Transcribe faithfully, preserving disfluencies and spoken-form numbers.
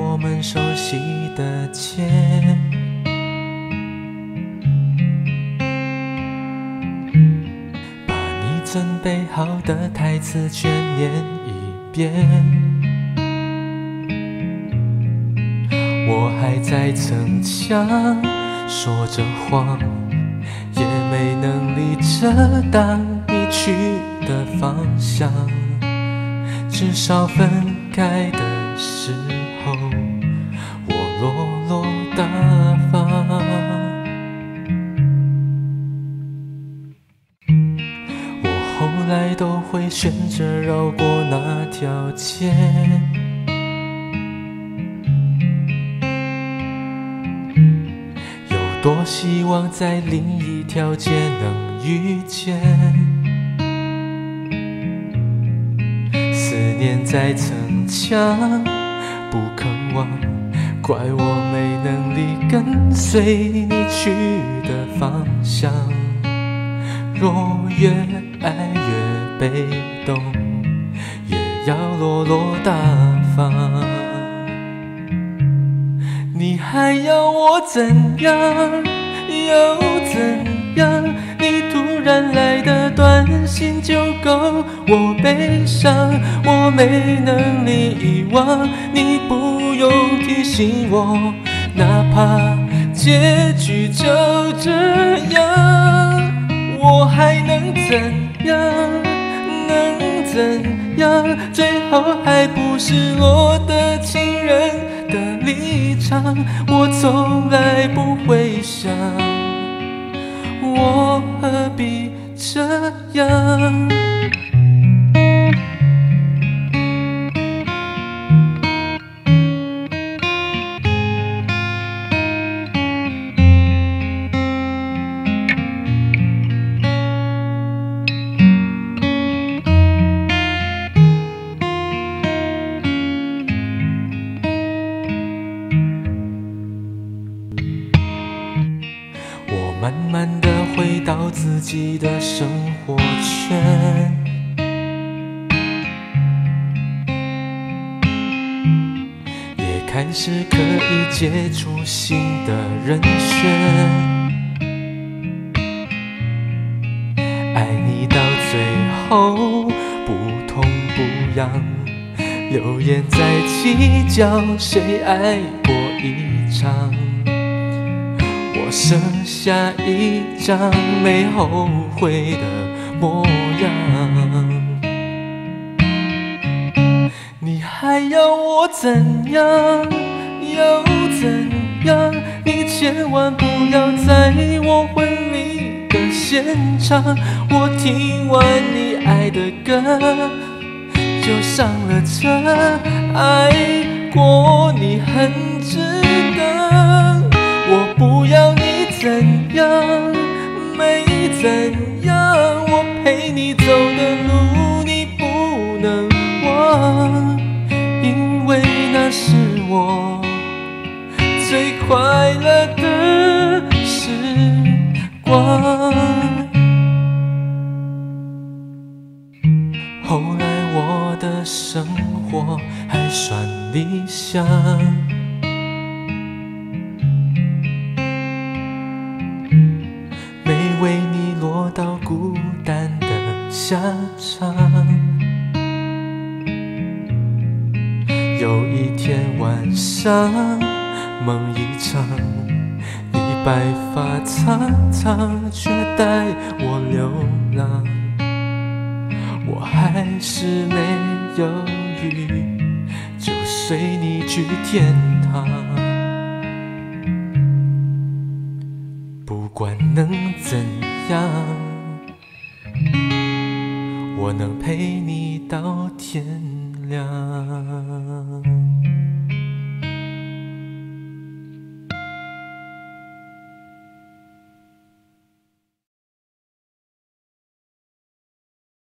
我们熟悉的街，把你准备好的台词全念一遍。我还在逞强，说着谎，也没能力遮挡你去的方向。至少分开的时候，我落落大方。我后来都会选择绕过那条街，有多希望在另一条街能遇见。思念在逞强，不肯忘，怪我没能力跟随你去的方向。若越爱越被动，也要落落大方。你还要我怎样？又怎样？你突然来的短信就够我悲伤，我没能力遗忘。你不用提醒我，哪怕结局就这样，我还能怎样？能怎样？最后还不是落得情人的立场，我从来不会想，我何必这样？慢慢地回到自己的生活圈，也开始可以接触新的人选。爱你到最后不痛不痒，流言在计较谁爱过一场。我设下一张没后悔的模样，你还要我怎样？又怎样？你千万不要在我婚礼的现场，我听完你爱的歌就上了车，爱过你很值得。我不要你怎样，没怎样，我陪你走的路你不能忘，因为那是我最快乐的时光。后来我的生活还算理想，为你落到孤单的下场。有一天晚上，梦一场，你白发苍苍，却带我流浪。我还是没犹豫，就随你去天堂。不管能怎样，我能陪你到天亮。